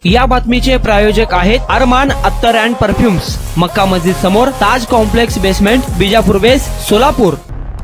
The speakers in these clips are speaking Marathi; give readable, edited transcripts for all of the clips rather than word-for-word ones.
या बातमीचे प्रायोजक आहेत अरमान अत्तर अँड परफ्युम्स, मक्का मस्जिद समोर, ताज कॉम्प्लेक्स बेसमेंट, बिजापूर बेस, सोलापूर।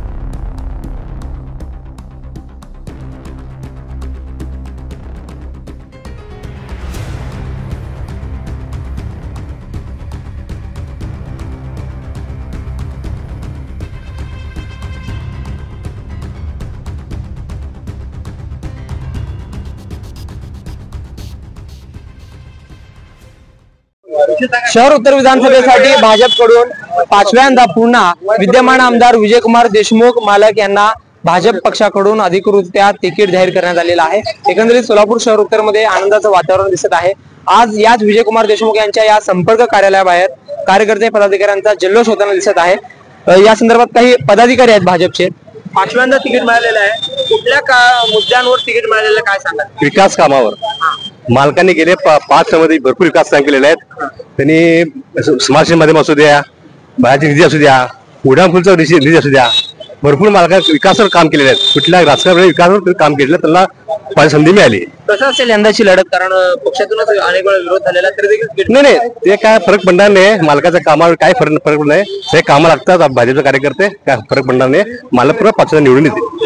शहर उत्तर विधानसभेसाठी भाजपकडून पाचव्यांदा पुन्हा विद्यमान आमदार विजयकुमार देशमुख मालक यांना भाजप पक्षाकडून अधिकृतरित्या तिकीट जाहीर करण्यात आलेलं आहे। एकंदरीत सोलापूर शहर उत्तर मध्ये आनंदाचं वातावरण दिसत आहे। आज याच विजयकुमार देशमुख यांच्या या संपर्क कार्यालयाबाहेर कार्यकर्ते पदाधिकाऱ्यांचा जल्लोष होताना दिसत आहे। या संदर्भात काही पदाधिकारी आहेत भाजपचे। पाचव्यांदा तिकीट मिळालेलं आहे, कुठल्या मुद्द्यांवर तिकीट मिळालेलं काय सांगा? विकास कामावर मालकांनी गेले 5 मध्ये भरपूर विकास काम केलेले आहेत। त्यांनी स्मार्ट माध्यम असू द्या, बाहेरची निधी असू द्या, उड्डाणपूलचा निधी असू द्या, भरपूर मालकांनी विकासावर काम केलेले आहेत। कुठल्या राजकारणावर विकासावर काम केलेलं त्यांना संधी मिळाली। कसं असेल यंदाची लढत? कारण पक्षातूनच अनेक वेळा विरोध झालेला तरी देखील नाही ते काय फरक पडणार नाही। मालकाच्या कामावर काय फरक पडणार नाही। हे कामं लागतात भाजपचे कार्यकर्ते, काय फरक पडणार नाही। मालक पुरा पक्षाला निवडून येते।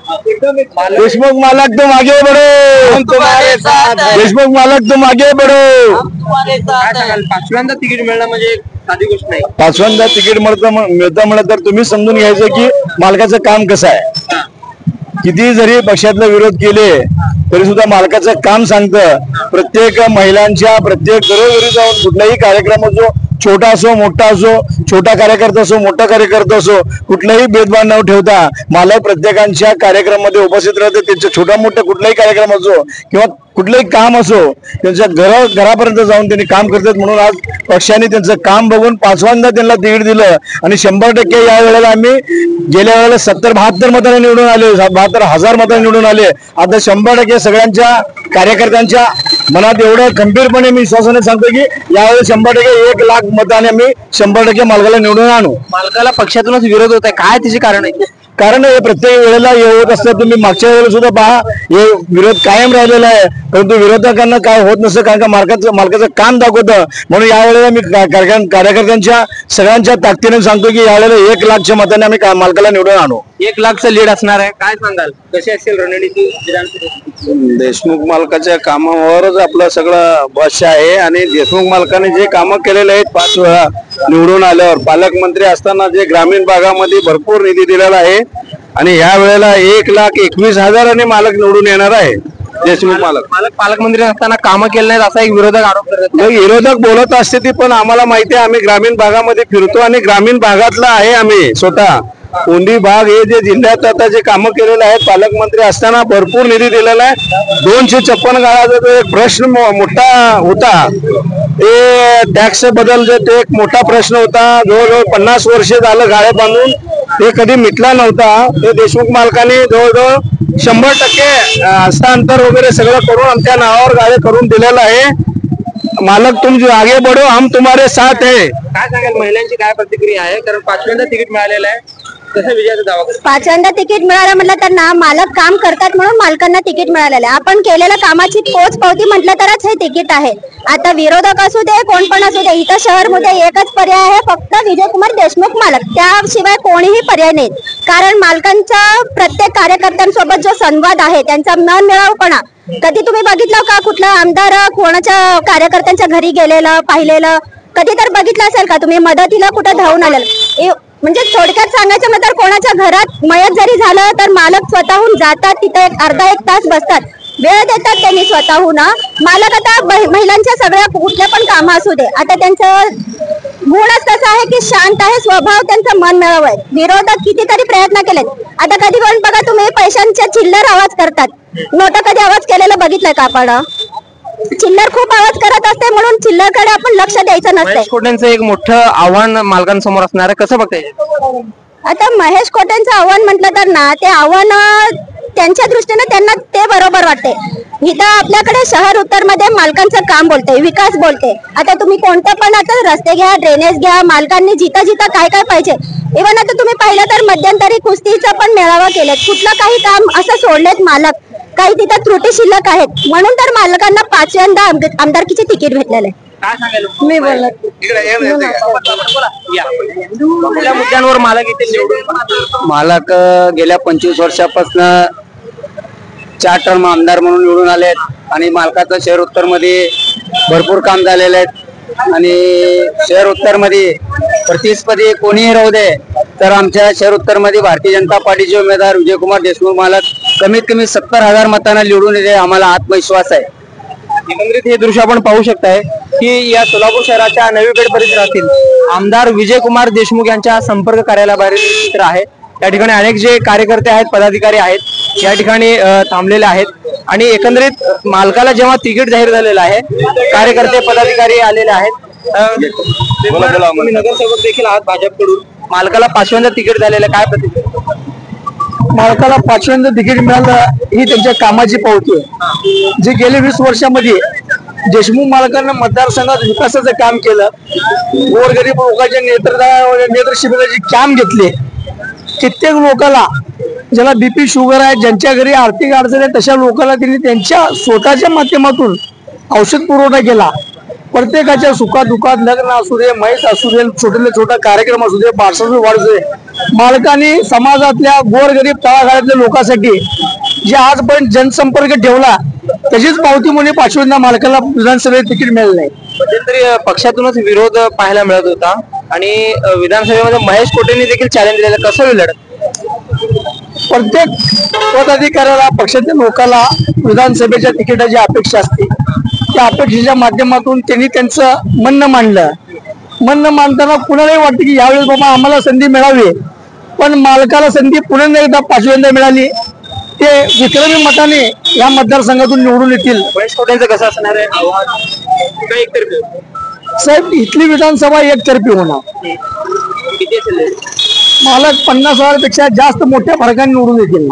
देशमुख मालक तुम आगे बढ़ो, हम तुम्हारे साथ हैं। देशमुख मालक तुम आगे बढ़ो, हम तुम्हारे साथ हैं। पाचव्यांदा तिकीट मिळणं म्हणजे साधी गोष्ट नाही। पाचव्यांदा तिकीट मिळतं म्हणलं तर तुम्ही समजून घ्यायचं की मालकाचं काम कसं आहे। किती जरी पक्षातले विरोध केले तरी सुद्धा मालकाचं काम सांगतं। प्रत्येक महिलांच्या, प्रत्येक घरोघरी जाऊन कुठलाही कार्यक्रम असो, छोटा असो मोठा असो, छोटा कार्यकर्ता असो मोठा कार्यकर्ता असो, कुठलाही भेदभाव न ठेवता मालक प्रत्येकांच्या कार्यक्रमामध्ये उपस्थित राहते। त्यांचा छोटा मोठा कुठलाही कार्यक्रम असो किंवा कुठलंही काम असो, त्यांच्या घरापर्यंत जाऊन त्यांनी काम करतात। म्हणून आज पक्षाने त्यांचं काम बघून पाचव्यांदा त्यांना तिकीट दिलं आणि 100% या वेळेला आम्ही गेल्या वेळेला 70-72 मतांनी निवडून आले, 72,000 मतांनी निवडून आले। आता 100% सगळ्यांच्या कार्यकर्त्यांच्या मनात एवढं खंबीरपणे मी विश्वासाने सांगतो की यावेळेस 100% 1 लाख मतांनी आम्ही 100% मालकाला निवडून आणू। मालकाला पक्षातूनच विरोध होत आहे, काय त्याचे कारण आहे? कारण हे प्रत्येक वेळेला होत असतं। तुम्ही मागच्या वेळेला सुद्धा पहा, हे विरोध कायम राहिलेला आहे, परंतु विरोधकांना काय होत नसतं कारण का मालकाचं काम दाखवतं। म्हणून यावेळेला मी कार्यकर्त्यांच्या सगळ्यांच्या ताकदीने सांगतो की यावेळेला 1 लाखच्या मताने आम्ही मालकाला निवडून आणू। 1 लाखचं लीड असणार आहे, काय सांगाल? कशी असेल रणनीती? देशमुख मालकाच्या कामावरच आपलं सगळं बस आहे आणि देशमुख मालकाने जे कामं केलेले आहेत 5 वेळा निवडून आल्यावर, पालकमंत्री असताना जे ग्रामीण भागामध्ये भरपूर निधी दिलेला आहे आणि या वेळेला 1,21,000 मालक निवडून येणार आहे। देशमुख पालकमंत्री असताना कामं केले नाहीत असा एक विरोधक आरोप करतात। विरोधक बोलत असते ती, पण आम्हाला माहिती आहे, आम्ही ग्रामीण भागामध्ये फिरतो आणि ग्रामीण भागातला आहे आम्ही स्वतः। कोंडी भाग हे जे जिल्ह्यात आता जे कामं केलेले आहेत, पालकमंत्री असताना भरपूर निधी दिलेला आहे। 256 गाळाचा जो एक प्रश्न मोठा होता, ते टॅक्स बद्दल ते एक मोठा प्रश्न होता। जवळजवळ 50 वर्षे झालं गाळे बांधून, ते कधी मिटला नव्हता। ते देशमुख मालकाने जवळजवळ 100% हस्तांतर वगैरे सगळं करून आमच्या नावावर गाळे करून दिलेलं आहे। मालक तुम जो आगे बढ़ो, हम तुम्हारे साथ है। काय सांगाल, महिलांची काय प्रतिक्रिया आहे? कारण पाचव्यांदा तिकीट मिळालेलं आहे, कसं विजयाचा दावा करतात? पाचव्यांदा तिकीट मिळालं म्हटलं तर ना, मालक काम करतात म्हणून मालकांना तिकीट मिळालेलं आहे। आपण केलेल्या कामाची पोच पावती म्हटलं तरच हे तिकीट आहे। आता विरोधक असू दे, कोण पण असू दे, इथं शहरमध्ये एकच पर्याय आहे, फक्त विजयकुमार देशमुख मालक, त्याशिवाय कोणीही पर्याय नाही। कारण मालकांचा प्रत्येक कार्यकर्त्यांसोबत जो संवाद आहे, त्यांचा मनमिळावपणा, कधी तुम्ही बघितलं का कुठला आमदार कोणाच्या कार्यकर्त्यांच्या घरी गेलेलं पाहिलेलं? कधी तर बघितलं असेल का तुम्ही? मदतीला कुठे धावून आलेलं? म्हणजे थोडक्यात सांगायचं म्हटलं, कोणाच्या घरात मयत जरी झालं तर मालक स्वतःहून जातात, तिथे अर्धा-1 तास बसतात, वेळ देतात त्यांनी स्वतःहून। मालक आता महिलांच्या सगळ्या कुठल्या पण कामं असू दे, आता त्यांचं गुणच तसा आहे की शांत आहे स्वभाव, त्यांचं मन मिळावं आहे। विरोधक कितीतरी प्रयत्न केलेत, आता कधी पण बघा तुम्ही पैशांच्या चिल्लर आवाज करतात, नोटा कधी आवाज केलेला बघितलंय का आपण? चिल्लर खूप आवाज करत असते म्हणून चिल्लरकडे आपण लक्ष द्यायचं नसतं। महेश कोटेंचं एक मोठं आव्हान मालकांसमोर असणार आहे, कसं बघताय? आता महेश कोटेंचं आव्हान म्हटलं तर ना, ते आव्हान त्यांच्या दृष्टीने त्यांना ते बरोबर वाटते। इथं आपल्याकडे शहर उत्तर मध्ये मालकांचं काम बोलते, विकास बोलते। आता तुम्ही कोणतं पण आता रस्ते घ्या, ड्रेनेज घ्या, मालकांनी जिथं जिथं काय काय पाहिजे, इव्हन आता तुम्ही पाहिलं तर मध्यंतरी कुस्तीचा पण मेळावा केलेत, कुठलं काही काम असं सोडलेत मालक काही तिथं त्रुटी शिल्लक आहेत म्हणून तर मालकांना 5व्यांदा आमदारकीचे तिकीट भेटलेले आहे. काय सांगायला मी बोलत कुठल्या मुद्द्यांवर मालक येतील निवडून? मालक गेल्या 25 वर्षापासून 4 टर्म आमदार म्हणून निवडून आले आहेत आणि मालकाचं शहर उत्तर मध्ये भरपूर काम झालेले आहेत आणि शहर उत्तर मध्ये प्रतिस्पर्धी कोणीही राहू दे तर आमच्या शहर उत्तर मध्ये भारतीय जनता पार्टीचे उमेदवार विजयकुमार देशमुख मालक कमीत कमी 70,000 मतांना निवडून येते, आम्हाला आत्मविश्वास आहे. एकंदरीत हे दृश्य आपण पाहू शकताय की या सोलापूर शहराच्या नवी पेठ परिसरातील आमदार विजयकुमार देशमुख यांच्या संपर्क कार्यालयाबाहेर चित्र आहे. या ठिकाणी अनेक जे कार्यकर्ते आहेत, पदाधिकारी आहेत या ठिकाणी थांबलेले आहेत आणि एकंदरीत मालकाला जेव्हा तिकीट जाहीर झालेलं आहे, कार्यकर्ते पदाधिकारी आलेले आहेत. तुम्ही नगरसेवक देखील आहात भाजपकडून, मालकाला 5व्यांदा तिकीट झालेलं आहे, काय प्रतिक्रिया? मालकाला 5व्यांदा तिकीट मिळालं ही त्यांच्या कामाची पावती आहे. जे गेले 20 वर्षामध्ये देशमुख मालकांना मतदारसंघात विकासाचं काम केलं, गोरगरीब लोकांच्या नेतृशिबिराचे काम घेतले, कित्येक लोकांना ज्याला बीपी शुगर आहे, ज्यांच्या घरी आर्थिक अडचण आहे तशा लोकांना त्यांनी त्यांच्या स्वतःच्या माध्यमातून औषध पुरवठा केला. प्रत्येकाच्या सुखात दुखात, लग्न असू दे, म्हैस असू दे, छोटे छोटा कार्यक्रम असू दे, बारसाचे वाढू दे, मालकाने समाजातल्या गोरगरीब तळागाळातल्या लोकांसाठी जे आजपर्यंत जनसंपर्क ठेवला त्याचीच पावती म्हणून 5व्यांदा मालकाला विधानसभेत तिकीट मिळालं नाही. मध्यंतरी पक्षातूनच विरोध पाहायला मिळत होता आणि विधानसभेमध्ये महेश कोटेंनी देखील चॅलेंज दिलेलं, कसं होईल लढत? प्रत्येक पदाधिकाऱ्याला पक्षाच्या लोकांना विधानसभेच्या तिकिटाची अपेक्षा असते. त्या अपेक्षेच्या माध्यमातून त्यांनी त्यांचं म्हणणं मांडलं. म्हणणं मांडताना कुणालाही वाटतं की यावेळेस बाबा आम्हाला संधी मिळावी, पण मालकाला संधी पुन्हा एकदा 5व्यांदा मिळाली. ते विक्रमी मताने या मतदारसंघातून निवडून येतील. महेश कोटेंचं कसं असणार आहे आव्हान? का एकतर्फी? साहेब, इथली विधानसभा एकतर्फी होणार. किती असेल? मालक 50,000पेक्षा जास्त मोठ्या फरकाने निवडून येतील.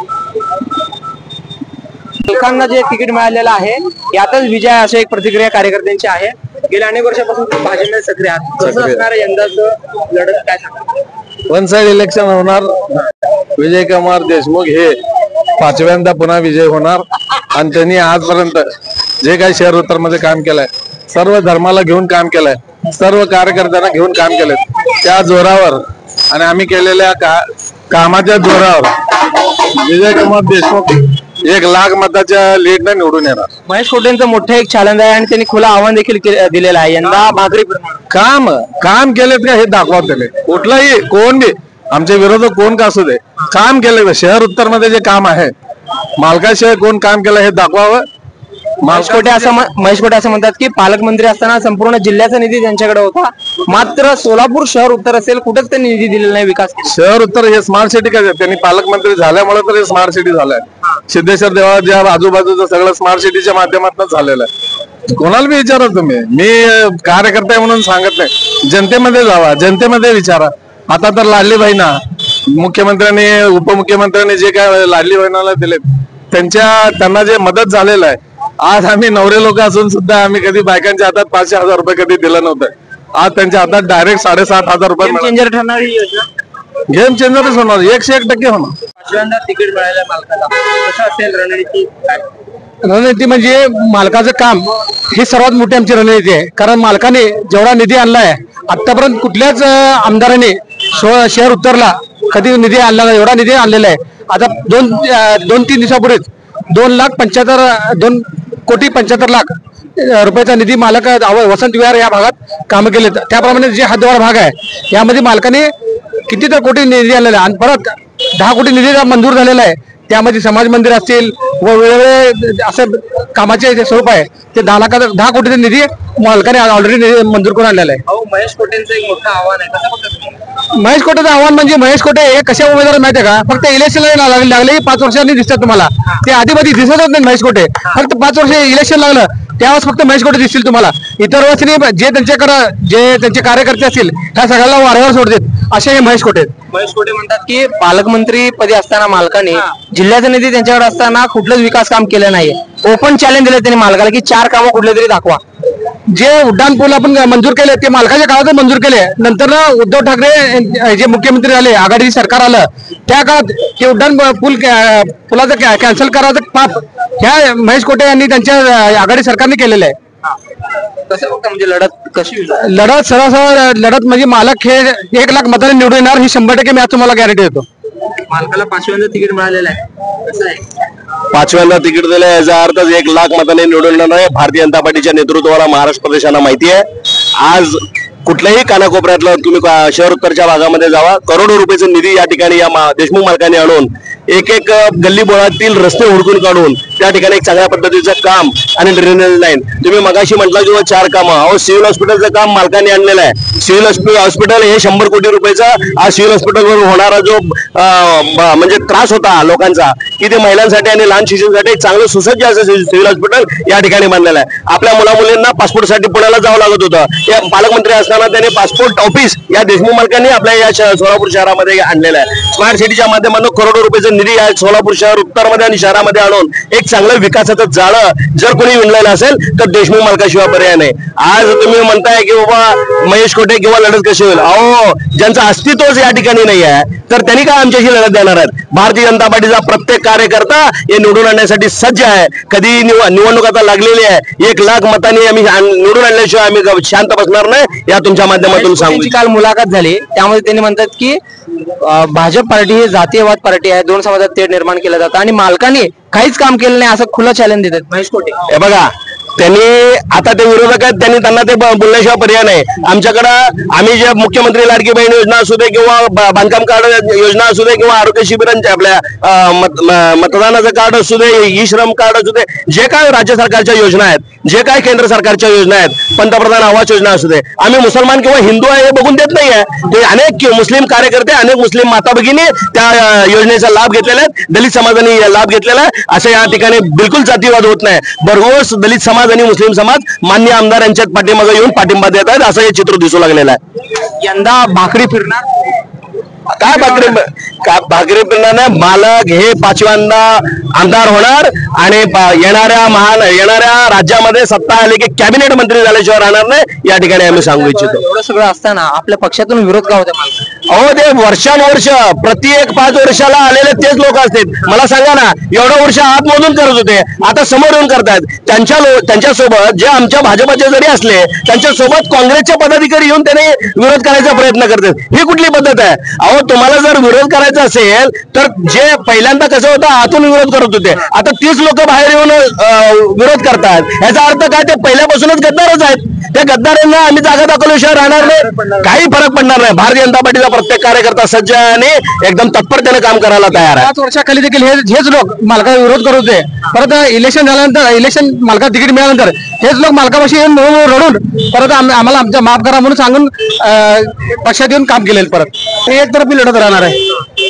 लोकांना जे तिकीट मिळालेलं आहे यातच विजय, अशी एक प्रतिक्रिया कार्यकर्त्यांची आहे. गेल्या अनेक वर्षापासून तुम्ही भाजपमध्ये सक्रिय आहात, कसं असणार आहे यंदाचं लढत, काय सांगा? वन साइड इलेक्शन होणार. विजयकुमार देशमुख हे 5व्यांदा पुन्हा विजय होणार आणि त्यांनी आजपर्यंत जे काही शहर उत्तर मध्ये काम केलंय, सर्व धर्माला घेऊन काम केलंय, सर्व कार्यकर्त्यांना घेऊन काम केलंय, त्या जोरावर आणि आम्ही केलेल्या कामाच्या जोरावर विजयकुमार देशमुख 1,00,000 मताच्या लीडने निवडून येणार. महेश कोटेंचं मोठं एक चॅलेंज आहे आणि त्यांनी खुलं आव्हान देखील दिलेलं आहे. यंदा भाकरी काम केलेत का हे दाखवा. त्याने कुठलाही कोण बी आमचे विरोधक कोण का असू दे, काम केलं. शहर उत्तर मध्ये जे काम आहे मालकाशिवाय कोण काम केलं हे दाखवावं. महेश कोटे असं म्हणतात की पालकमंत्री असताना संपूर्ण जिल्ह्याचा निधी त्यांच्याकडे होता, मात्र सोलापूर शहर उत्तर असेल कुठेच त्यांनी निधी दिलेला नाही विकास. शहर उत्तर हे स्मार्ट सिटी काय, त्यांनी पालकमंत्री झाल्यामुळे तर हे स्मार्ट सिटी झालंय. सिद्धेश्वर देवाच्या आजूबाजूचं सगळं स्मार्ट सिटीच्या माध्यमातून झालेलं आहे. कोणाला बी विचारा तुम्ही, मी कार्यकर्ता म्हणून सांगत नाही, जनतेमध्ये जावा, जनतेमध्ये विचारा. आता तर लाडली बहिणा मुख्यमंत्र्यांनी उपमुख्यमंत्र्यांनी जे काय लाडली बहिणाला दिले त्यांना जे मदत झालेलं आहे, आज आम्ही नवरे लोक असून सुद्धा आम्ही कधी बायकांच्या हातात 500,000 रुपये कधी दिलं नव्हतं. आज त्यांच्या हातात डायरेक्ट 7,500 रुपये चेंजर ठरणार ही योजना, गेम चेंजरच होणार, 101% होणार. 5व्यांदा तिकीट मिळालं मालकाला, कसं असेल रणनीती? रणनीती म्हणजे मालकाचं काम ही सर्वात मोठी आमची रणनीती आहे. कारण मालकाने जेवढा निधी आणलाय आतापर्यंत कुठल्याच आमदाराने शहर उत्तरला कधी निधी आणला नाही, एवढा निधी आणलेला आहे. आता 2-3 दिवसापूर्वीच 2,75,00,000 रुपयाचा निधी मालक वसंत विहार या भागात काम केले. त्याप्रमाणे जे हद्दवाढ भाग आहे यामध्ये मालकाने किती तर कोटी निधी आणलेला आहे आणि परत 10 कोटी निधी मंजूर झालेला आहे. त्यामध्ये समाज मंदिर असतील व वेगवेगळे असं कामाचे जे स्वरूप आहे ते 10 कोटीचा निधी मालकाने ऑलरेडी निधी मंजूर करून आणलेला आहे. महेश कोटेंचं एक मोठं आव्हान आहे, कसं बघता? महेश कोटेचं आव्हान म्हणजे महेश कोटे हे कशा उमेदवार माहिती आहे का, फक्त इलेक्शनला लागले 5 वर्षांनी दिसतात तुम्हाला, ते आधी दिसतच नाही महेश कोटे. फक्त 5 वर्ष इलेक्शन लागलं त्यावेळेस फक्त महेश कोटे दिसतील तुम्हाला. इतर वर्षी जे त्यांचे कार्यकर्ते असतील त्या सगळ्याला वारंवार सोडतात, असे हे महेश कोटे. महेश कोटे म्हणतात की पालकमंत्री पदी असताना मालकाने जिल्ह्याचा निधी त्यांच्याकडे असताना कुठलंच विकास काम केलं नाही. ओपन चॅलेंज दिलं त्यांनी मालकाला की 4 कामं कुठले तरी दाखवा. जे उड्डाण पूल आपण मंजूर केले ते मालकाच्या काळात मंजूर केले, नंतर उद्धव ठाकरे जे मुख्यमंत्री झाले, आघाडी सरकार आलं, त्या काळात ते उड्डाण पुलाचं कॅन्सल करायचं पाप ह्या महेश कोटे यांनी त्यांच्या आघाडी सरकारने केलेलं आहे. कसं बघता म्हणजे लढत कशी लढत सरळ लढत म्हणजे मालक हे 1 लाख मतांनी निवडून येणार ही 100% मी आज तुम्हाला गॅरंटी देतो. मालकाला 5व्यांदा तिकीट मिळालेलं आहे, कसं आहे 5व्यांदा तिकीट दिलं याचा अर्थ 1 लाख मतांनी निवडून येणार आहे. भारतीय जनता पार्टीच्या नेतृत्वाला महाराष्ट्र प्रदेशाला माहिती आहे. आज कुठल्याही कानाकोपऱ्यातलं तुम्ही शहर उत्तरच्या भागामध्ये जावा, करोडो रुपयाचा निधी या ठिकाणी या देशमुख मालकांनी आणून एक गल्ली बोळातील रस्ते हुडकून काढून त्या ठिकाणी एक चांगल्या पद्धतीचं काम आणि ड्रेनेज लाईन. तुम्ही मगाशी म्हटलं किंवा 4 कामं, अहो सिव्हिल हॉस्पिटलचं काम मालकांनी आणलेलं आहे. सिव्हिल हॉस्पिटल हे 100 कोटी रुपयाचा आज सिव्हिल हॉस्पिटलवर होणारा जो म्हणजे त्रास होता लोकांचा, की ते महिलांसाठी आणि लहान शिशूंसाठी एक चांगलं सुसज्ज असं सिव्हिल हॉस्पिटल या ठिकाणी बांधलेलं आहे. आपल्या मुलामुलींना पासपोर्टसाठी पुण्याला जावं लागत होतं, या पालकमंत्री असताना त्यांनी पासपोर्ट ऑफिस या देशमुख मालकांनी आपल्या या सोलापूर शहरामध्ये आणलेलं आहे. स्मार्ट सिटीच्या माध्यमातून करोडो रुपयाचं निधी या सोलापूर शहर उत्तरमध्ये आणि शहरामध्ये आणून एक चांगलं विकासाचं जाळं जर कोणी विणलेलं असेल तर देशमुख मालकाशिवाय पर्याय नाही. आज तुम्ही म्हणताय की बाबा महेश कोटे किंवा लढत कशी होईल, अहो ज्यांचं अस्तित्वच या ठिकाणी नाही आहे तर त्यांनी काय आमच्याशी लढत देणार आहेत. भारतीय जनता पार्टीचा प्रत्येक कार्यकर्ता हे निवडून आणण्यासाठी सज्ज आहे. कधी निवडणूक आता लागलेली आहे, 1 लाख मतांनी आम्ही निवडून आणल्याशिवाय आम्ही शांत बसणार नाही. या तुमच्या माध्यमातून सांगू. काल मुलाखत झाली त्यामध्ये त्यांनी म्हणतात की भाजप पार्टी ही जातीयवाद पार्टी आहे, 2 समाजात तेढ निर्माण केलं जातं आणि मालकांनी काहीच काम केलं नाही असं खुलं चॅलेंज देतात महेश कोटे. हे बघा, त्यांनी आता ते विरोधक आहेत, त्यांना ते बोलण्याशिवाय पर्याय नाही. आमच्याकडं आम्ही जे मुख्यमंत्री लाडकी बहीण योजना असू दे किंवा बांधकाम कार्ड योजना असू दे किंवा आरोग्य शिबिरांचे आपल्या मतदानाचं कार्ड असू दे, ई श्रम कार्ड असू दे, जे काय राज्य सरकारच्या योजना आहेत, जे काय केंद्र सरकारच्या योजना आहेत, पंतप्रधान आवास योजना असू दे, आम्ही मुसलमान किंवा हिंदू आहे हे बघून देत नाहीये. ते अनेक मुस्लिम कार्यकर्ते, अनेक मुस्लिम माता भगिनी त्या योजनेचा लाभ घेतलेला आहे, दलित समाजाने लाभ घेतलेला आहे. असं या ठिकाणी बिलकुल जातीवाद होत नाही. भरघोस दलित समाज आणि मुस्लिम समाज मान्य आमदार यांच्यात पाठीमागे येऊन पाठिंबा देत आहेत, असं हे चित्र दिसू लागलेलं आहे. यंदा भाकरी फिरणार काय भाकरी फिरणार नाही. मालक हे 5व्यांदा आमदार होणार आणि येणाऱ्या राज्यामध्ये सत्ता आली की कॅबिनेट मंत्री झाल्याशिवाय राहणार नाही. या ठिकाणी आम्ही सांगू इच्छितो. एवढं सगळं असताना आपल्या पक्षातून विरोध का होता मालक? अहो ते वर्षानुवर्ष प्रत्येक 5 वर्षाला आलेले तेच लोक असतात. मला सांगा ना, एवढं वर्ष आतमधून करत होते, आता समोर येऊन करतायत. त्यांच्यासोबत जे आमच्या भाजपचे जरी असले त्यांच्यासोबत काँग्रेसचे पदाधिकारी येऊन त्याने विरोध करायचा प्रयत्न करतात. ही कुठली पद्धत आहे? अहो तुम्हाला जर विरोध करायचा असेल तर जे पहिल्यांदा कसं होतं आतून विरोध करत होते, आता 30 लोक बाहेर येऊन विरोध करतात. याचा अर्थ काय? ते पहिल्यापासूनच गद्दारच आहेत. त्या गद्दारांना आम्ही जागा दाखवल्याशिवाय राहणार नाही, काही फरक पडणार नाही. भारतीय जनता पार्टीचा प्रत्येक कार्यकर्ता सज्ज आहे आणि एकदम तत्परतेने काम करायला तयार आहे. 5 वर्षाखाली देखील हेच लोक मालकाला विरोध करत होते. परत इलेक्शन झाल्यानंतर, इलेक्शन मालकाला तिकीट मिळाल्यानंतर हेच लोक मालकापाशी येऊन रडून परत आम्हाला आमच्या माफ करा म्हणून सांगून पक्षात येऊन काम केलेलं. परत हे एकतर्फी लढत राहणार आहे.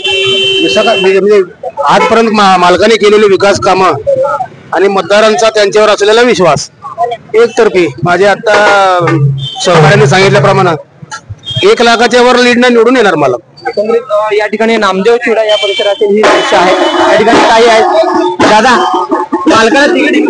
म्हणजे आजपर्यंत मालकाने केलेले विकास कामं आणि मतदारांचा त्यांच्यावर असलेला विश्वास एकतर्फी. माझे आता सहकार्याने सांगितल्याप्रमाणे 1 लाखाच्या वर लीडनं निवडून येणार मालक. या ठिकाणी नामदेव चिडा या परिसरातील ही दृश्य आहे. या ठिकाणी काही आहेत दादा, मालकाला तिकीट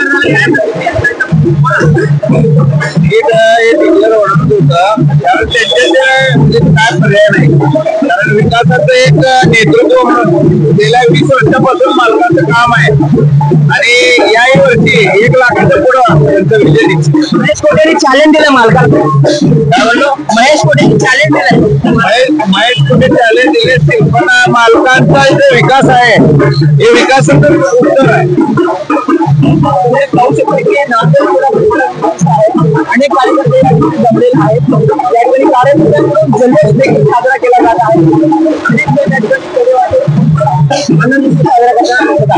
काय पर्याय नाही, कारण विकासाचं एक नेतृत्व म्हणून गेल्या 20 वर्षापासून मालकाचं काम आहे आणि याही वर्षी 1 लाखाच्या पुढं त्यांचं विजय निश्चित. महेश कोटेंनी चॅलेंज दिलं मालकाला. काय म्हणलो? महेश कोटेंनी चॅलेंज दिलं. महेश कोटे चॅलेंज दिले असतील, पण मालकांचा जो विकास आहे हे विकासाचं उत्तर आहे. अनेक कार्यकर्ते जमलेले आहेत. या ठिकाणी कार्यकर्त्यांकडून जल्लोष देखील साजरा केला जात आहे. अनेक जण या ठिकाणी आनंद साजरा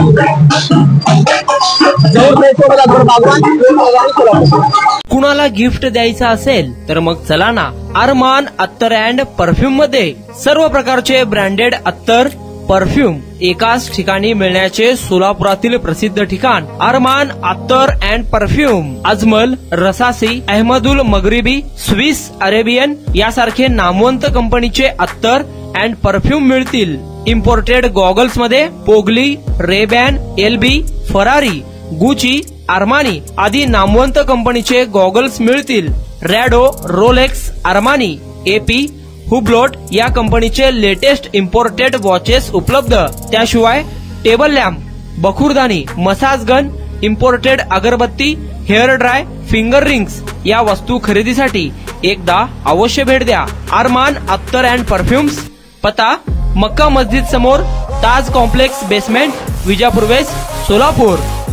करतात. कुणाला गिफ्ट द्यायचं असेल तर मग चला ना अरमान अत्तर अँड परफ्यूम मध्ये सर्व प्रकारचे ब्रँडेड अत्तर परफ्यूम एकाच ठिकाणी मिळण्याचे सोलापुरातील प्रसिद्ध ठिकाण अरमान अत्तर and perfume. Ajmal, Rasasi, Ahmed al Maghribi, Swiss Arabian यासारखे नामवंत कंपनीचे अत्तर अँड परफ्यूम मिळतील. इम्पोर्टेड गॉगल्स मध्ये पोगली, Ray Ban, LB, Ferrari, Gucci, Armani आदी नामवंत कंपनीचे गॉगल्स मिळतील। रॅडो, रोलेक्स, आर्मानी, AP, हुब्लोट या कंपनीचे लेटेस्ट इम्पोर्टेड वॉचेस उपलब्ध। त्याशिवाय टेबल लॅम्प, बखुरदानी, मसाज गन, इम्पोर्टेड अगरबत्ती, हेअर ड्राय, फिंगर रिंग्स या वस्तू खरेदीसाठी एकदा अवश्य भेट द्या। अरमान अत्तर अँड परफ्युम्स, पता मक्का मस्जिद समोर, Taj complex basement, Vijapur west, Solapur.